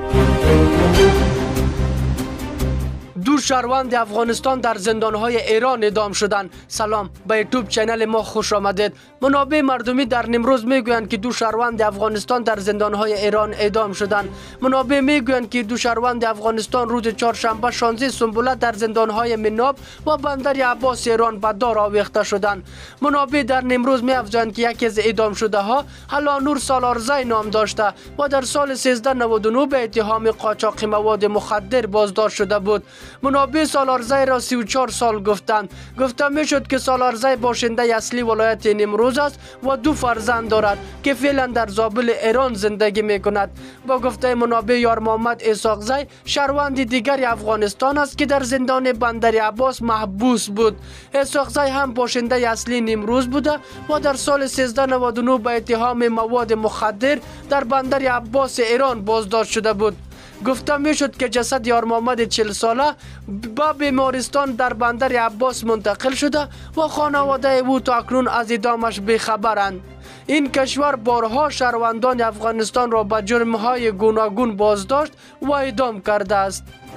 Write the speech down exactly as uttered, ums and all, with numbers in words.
دو شهروند افغانستان در زندانهای ایران اعدام شدند. سلام، به یوتیوب چینل ما خوش آمدید. منابع مردمی در نیمروز میگویند که دو شهروند افغانستان در زندانهای ایران اعدام شدند. منابع میگویند که دو شهروند افغانستان روز چهارشنبه شانزده سنبله در زندانهای مناب و بندر عباس ایران به دار آویخته شدند. منابع در نیمروز می‌افزایند که یکی از اعدام شده ها هلانور سالارزی نام داشته و در سال سیزده نود و نه به اتهام قاچاق مواد مخدر بازداشت شده بود. منابع سالارزی را سی و چهار سال گفتند. گفته میشد که سالارزی باشنده اصلی ولایت نیمروز است و دو فرزند دارد که فعلا در زابل ایران زندگی می کند. با گفته منابع یار محمد اسحاقزی شهروند دیگر افغانستان است که در زندان بندر عباس محبوس بود. اسحاقزی هم باشنده اصلی نیمروز بوده و در سال سیزده نود و نه به اتهام مواد مخدر در بندر عباس ایران بازداشت شده بود. گفته می شد که جسد یار محمد چهل ساله به بیمارستان در بندر عباس منتقل شده و خانواده او تا اکنون از اعدامش بیخبرند. این کشور بارها شهروندان افغانستان را به جرمهای گوناگون بازداشت و اعدام کرده است.